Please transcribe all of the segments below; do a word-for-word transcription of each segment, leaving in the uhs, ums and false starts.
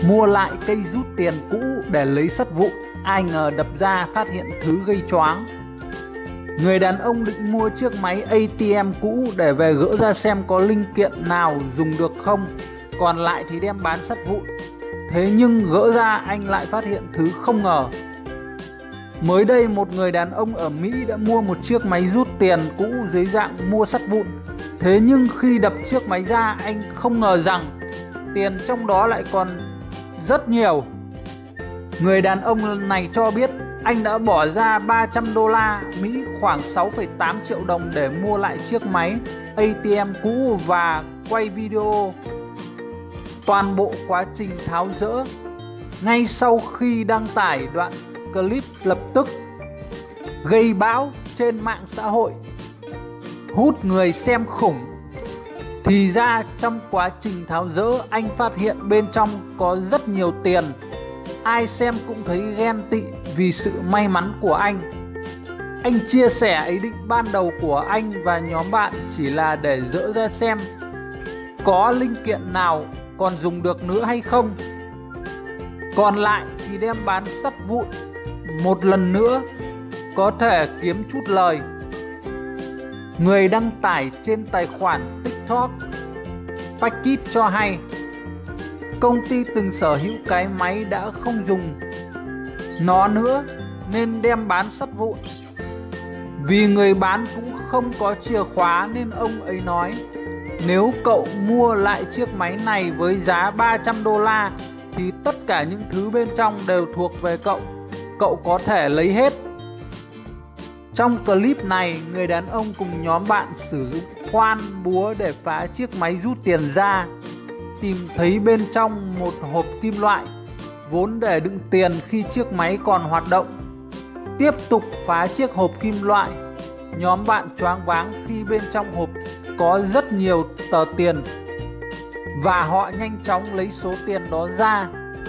Mua lại cây rút tiền cũ để lấy sắt vụn, ai ngờ đập ra phát hiện thứ gây choáng. Người đàn ông định mua chiếc máy a tê em cũ để về gỡ ra xem có linh kiện nào dùng được không, còn lại thì đem bán sắt vụn. Thế nhưng gỡ ra anh lại phát hiện thứ không ngờ. Mới đây một người đàn ông ở Mỹ đã mua một chiếc máy rút tiền cũ dưới dạng mua sắt vụn. Thế nhưng khi đập chiếc máy ra, anh không ngờ rằng tiền trong đó lại còn rất nhiều. Người đàn ông này cho biết anh đã bỏ ra ba trăm đô la Mỹ, khoảng sáu phẩy tám triệu đồng để mua lại chiếc máy a tê em cũ và quay video toàn bộ quá trình tháo dỡ. Ngay sau khi đăng tải đoạn clip lập tức gây bão trên mạng xã hội, hút người xem khủng. Thì ra trong quá trình tháo dỡ, anh phát hiện bên trong có rất nhiều tiền. Ai xem cũng thấy ghen tị vì sự may mắn của anh. Anh chia sẻ ý định ban đầu của anh và nhóm bạn chỉ là để dỡ ra xem có linh kiện nào còn dùng được nữa hay không, còn lại thì đem bán sắt vụn một lần nữa, có thể kiếm chút lời. Người đăng tải trên tài khoản TikTok Packit cho hay công ty từng sở hữu cái máy đã không dùng nó nữa nên đem bán sắt vụn. Vì người bán cũng không có chìa khóa nên ông ấy nói nếu cậu mua lại chiếc máy này với giá ba trăm đô la thì tất cả những thứ bên trong đều thuộc về cậu, cậu có thể lấy hết. Trong clip này, người đàn ông cùng nhóm bạn sử dụng khoan búa để phá chiếc máy rút tiền ra, tìm thấy bên trong một hộp kim loại vốn để đựng tiền khi chiếc máy còn hoạt động. Tiếp tục phá chiếc hộp kim loại, nhóm bạn choáng váng khi bên trong hộp có rất nhiều tờ tiền và họ nhanh chóng lấy số tiền đó ra.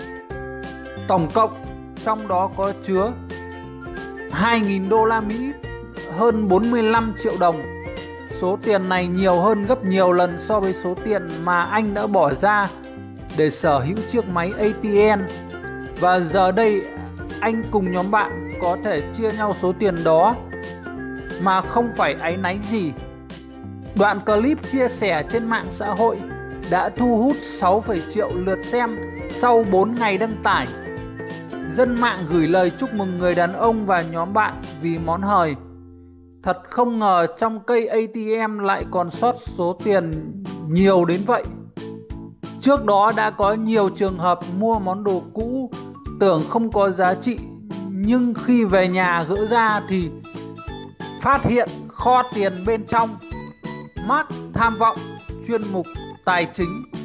Tổng cộng trong đó có chứa hai nghìn đô la Mỹ, hơn bốn mươi lăm triệu đồng. Số tiền này nhiều hơn gấp nhiều lần so với số tiền mà anh đã bỏ ra để sở hữu chiếc máy a tê em. Và giờ đây anh cùng nhóm bạn có thể chia nhau số tiền đó mà không phải áy náy gì. Đoạn clip chia sẻ trên mạng xã hội đã thu hút sáu phẩy triệu lượt xem sau bốn ngày đăng tải. Dân mạng gửi lời chúc mừng người đàn ông và nhóm bạn vì món hời. Thật không ngờ trong cây a tê em lại còn sót số tiền nhiều đến vậy. Trước đó đã có nhiều trường hợp mua món đồ cũ tưởng không có giá trị, nhưng khi về nhà gỡ ra thì phát hiện kho tiền bên trong. Mark Tham Vọng, chuyên mục tài chính.